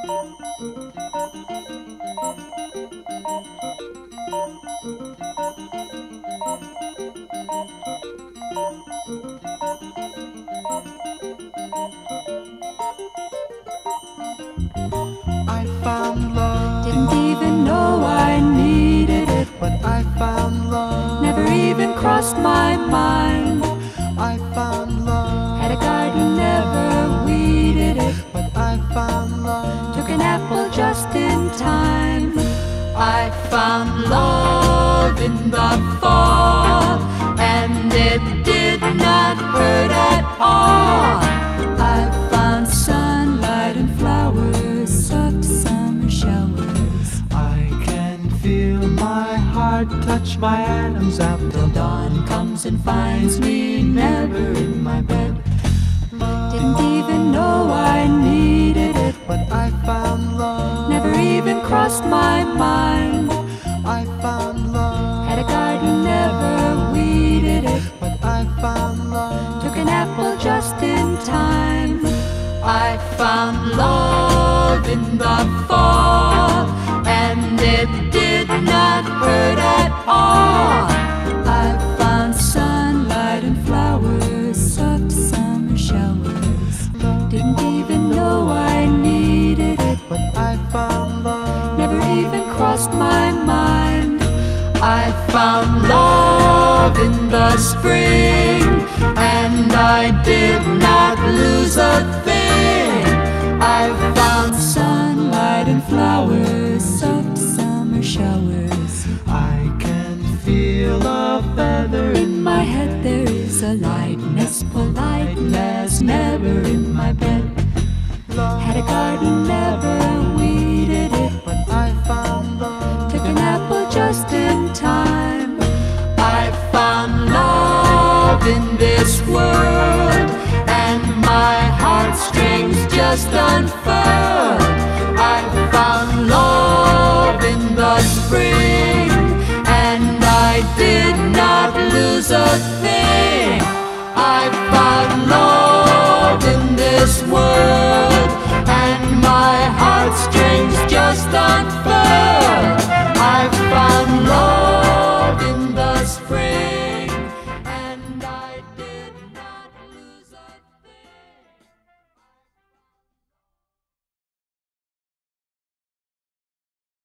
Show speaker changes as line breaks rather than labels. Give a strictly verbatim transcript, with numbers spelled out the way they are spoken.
I found love.
Didn't even know I needed it,
But I found love.
never even crossed my mind.
I found love.
Had a garden, never weeded it,
But I found love.
took an apple just in time. I found love in the fall, and it did not hurt at all. I found sunlight and flowers, soft summer showers.
I can feel my heart touch my atoms after
Dawn comes and finds me never in my bed. Didn't even know I needed it,
But I found love.
never even crossed my mind.
I found love.
Had a garden, never weeded it,
But I found love.
took an apple just in time. I found love in the fall, and it did not hurt at all. I found sunlight and flowers, soft summer showers. Didn't even know I needed it,
But I found love.
never even crossed my mind. I found love in the spring, and I did not lose a thing. I found sunlight and flowers, soft summer showers.
I can feel a feather
In my head there is a lightness, politeness, never in my bed.
love.
Had a garden,